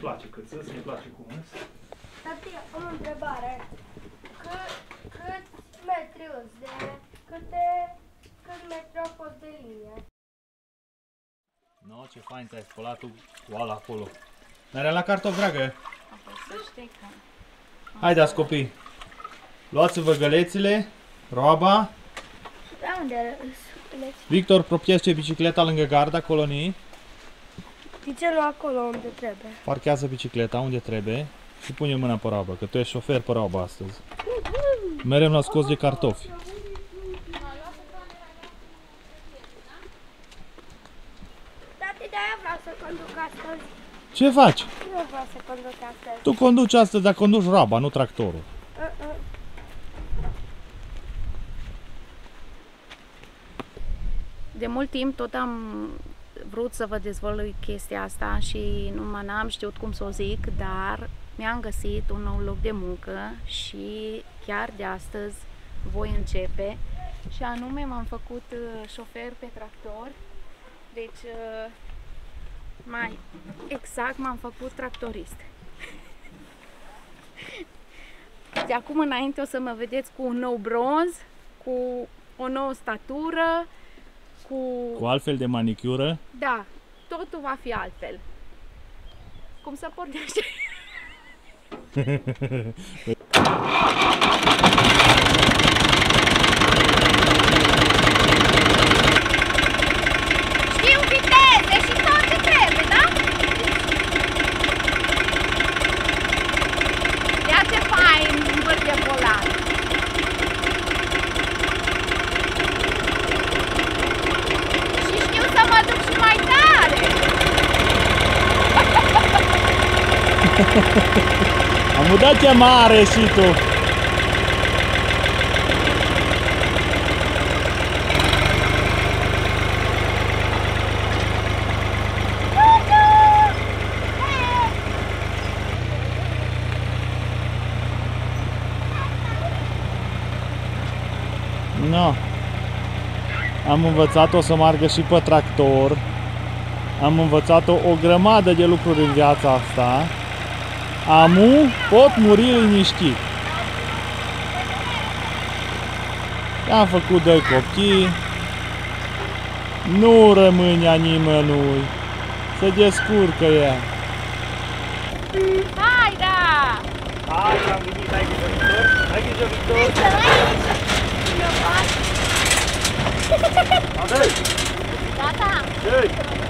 place câț, ne place cum îs. Tati, am o întrebare. Cât metri îți de... Cât metri au fost de linie? No, ce fain ți-ai spălat tu cu ala acolo. Dar era la cartof, dragă. Să știi că... Haideți, copii. Luați-vă gălețile, roaba. Da, unde îți? Victor, propiește bicicleta lângă garda coloniei. Ține-l acolo unde trebuie. Parchează bicicleta unde trebuie și pune mâna pe roabă, că tu ești șofer pe roabă astăzi. Merem la scos de cartofi. Tati, de-aia vreau să conduc astăzi. Ce faci? Nu vreau să conduc astăzi. Tu conduci astăzi, dar conduci roaba, nu tractorul. De mult timp tot am vrut să vă dezvălui chestia asta și numai n-am știut cum să o zic, dar mi-am găsit un nou loc de muncă și chiar de astăzi voi începe. Și anume m-am făcut șofer pe tractor, deci mai exact m-am făcut tractorist. De acum înainte o să mă vedeți cu un nou bronz, cu o nouă statură, cu altfel de manicură. Da, totul va fi altfel. Cum să pornește? Știu viteze și tot ce trebuie, da? Ia ce fain învârte volan. Să mă duc și mai tare! Am udat ce mare și tu! No. Am învățat-o să meargă și pe tractor. Am învățat-o o grămadă de lucruri în viața asta. Amu pot muri liniștit. I-am făcut doi copii. Nu rămâne a nimănui. Se descurcă ea. Hai, da! Hai, am venit, ai grijă, Victor. Ai grijă, Victor. Andrei! Tata! Ce-i?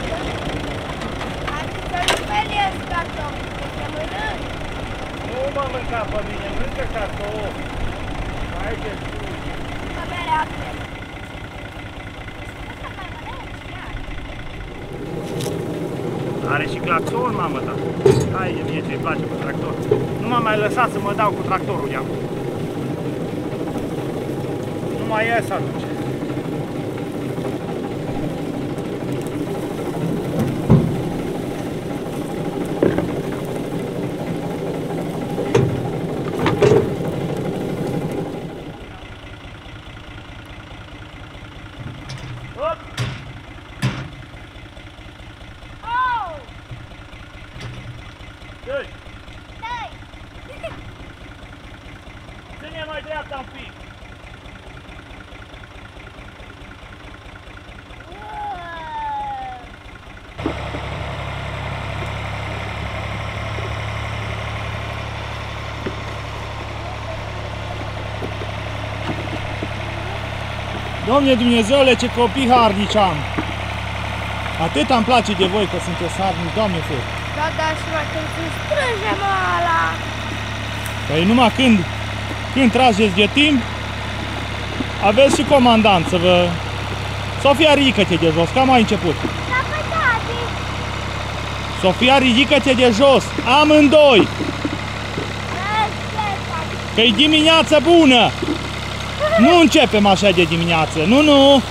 Hai să nu speliez cartofi, că mănânc. Nu mă mânca pe mine, mâncă cartofi. Hai de sus. Că bere apte. Asta mai mănânci, chiar. Are și claxon, mamă ta. Hai de mie ce-i place cu tractor. Nu m-am mai lăsat să mă dau cu tractorul de acum. Nu mai ies atunci. Ține mai dreapta un pic. Doamne Dumnezeule, ce copii harnici am! Atât îmi place de voi că sunteți harnici, Doamne fie! Da, da, și mai când se strânge mă ăla! Păi numai când trageți de timp, aveți și comandant să vă... Sofia, ridică-te de jos, cam ai început. Da, păi, tati! Sofia, ridică-te de jos, amândoi! Că-i dimineață bună! Nu începem așa de dimineață, nu, nu!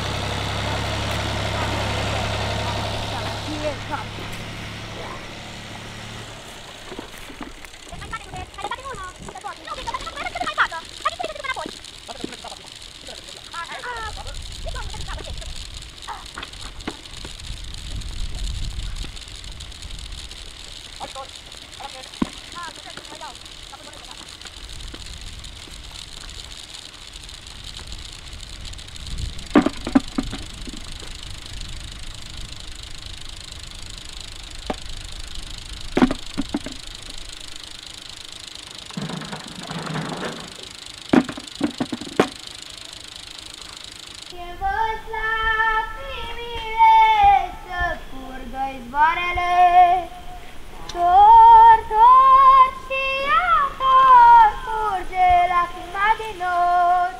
învăț lacrimile să curgă izvoarele. Tor și iar tor curge lacrima din nor.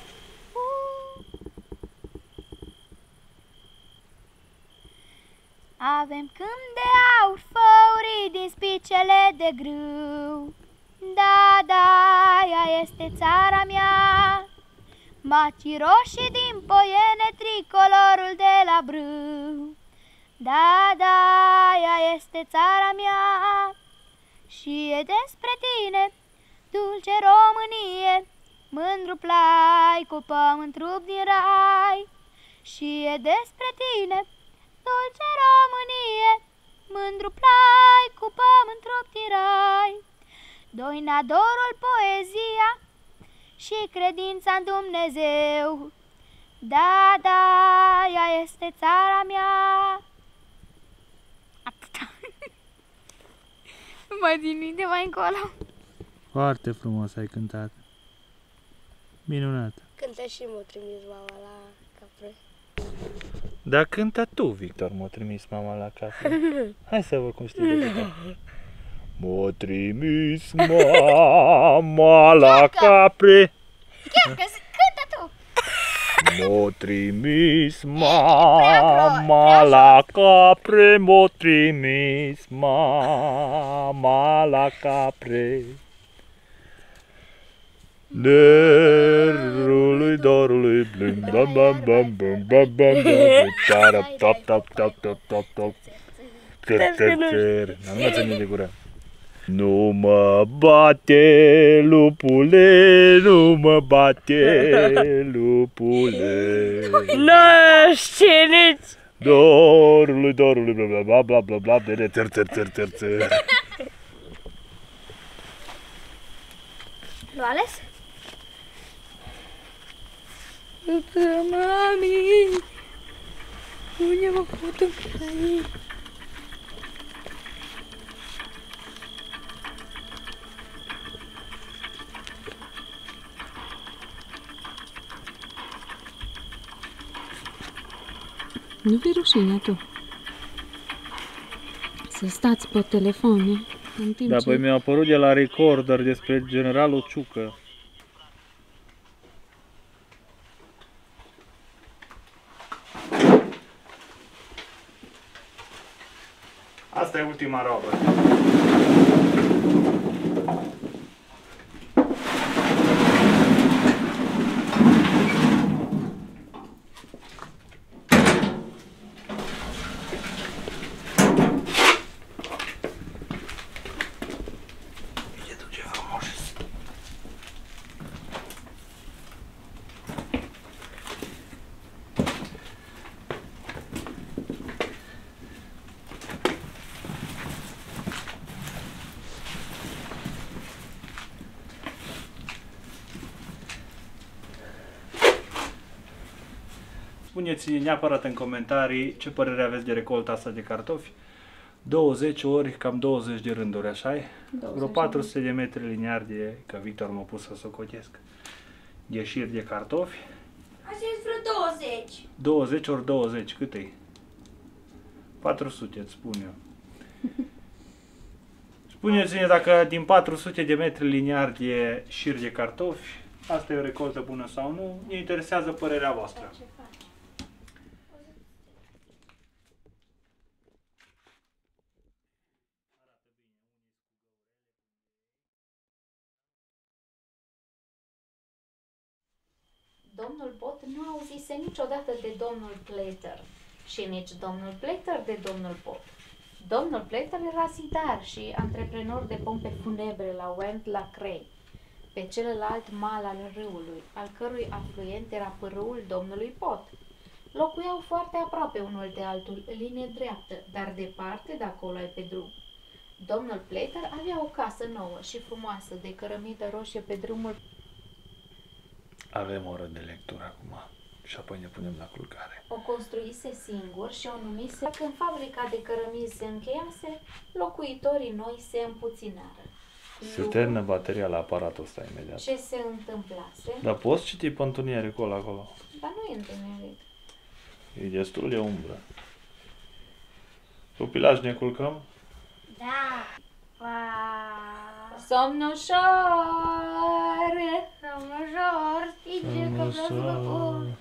Avem câmp de aur făurit din spicele de grâu. Da, da, ea este țara mea. Macii roșii din poiene, tricolorul de la brâu. Da, da, ea este țara mea. Și e despre tine, dulce Românie, mândru plai cu pământ rup din rai. Și e despre tine, dulce Românie, mândru plai cu pământ rup din rai. Doina, dorul, poezia și credința în Dumnezeu. Da, da, ea este țara mea. Atâta. Nu mai din minte mai încolo. Foarte frumos ai cântat. Minunat. Cântă și m-a trimis mama la capre. Dar cântă tu, Victor, m-a trimis mama la cafea. Hai să văd cum știi de cântat. M-a trimis mama la capre. Chiar că cântă tu. M-a trimis mama la capre, m-a trimis mama la capre. Dorului blând, bam bam bam bam bam bam bam, tarap tap tap tap tap tap tap. Nu mă ține de gură. Nu mă bate, lupule, nu mă bate, lupule. Nu știu nici. Dorului, bla bla bla bla bla, de țăr țăr țăr țăr țăr. L-a ales? Mami, unde mă putem aici? Nu vi rușine tu să stați pe telefoane în timp Da, ce... păi mi-a apărut de la recorder despre generalul Ciucă. Asta e ultima robă. Spuneți neapărat în comentarii ce părere aveți de recolta asta de cartofi. 20 ori, cam 20 de rânduri, așa-i? Vreo 400 de metri liniari de, că Victor m-a pus să socotesc, de șiri de cartofi. Așa e vreo 20. 20 ori 20, cât e? 400, îți spun eu. Spuneți-ne dacă din 400 de metri liniari de șiri de cartofi, asta e o recoltă bună sau nu, ne interesează părerea voastră. Domnul Pot nu auzise niciodată de domnul Plater și nici domnul Plater de domnul Pot. Domnul Plater era zidar și antreprenor de pompe funebre la Went la Cray, pe celălalt mal al râului, al cărui afluent era pârâul domnului Pot. Locuiau foarte aproape unul de altul, linie dreaptă, dar departe de acolo ai pe drum. Domnul Plater avea o casă nouă și frumoasă de cărămidă roșie pe drumul. Avem o oră de lectură acum și apoi ne punem la culcare. O construise singur și o numise. Când fabrica de cărămizi se încheiase, locuitorii noi se împuținară. Se termină bateria la aparatul ăsta imediat. Ce se întâmplase? Dar poți citi pe întunericul ăla acolo? Dar nu e întuneric. E destul de umbră. Copilași, ne culcăm? Da. Wow. Somn ușor! Somn ușor, stinge că vreau să mă culc.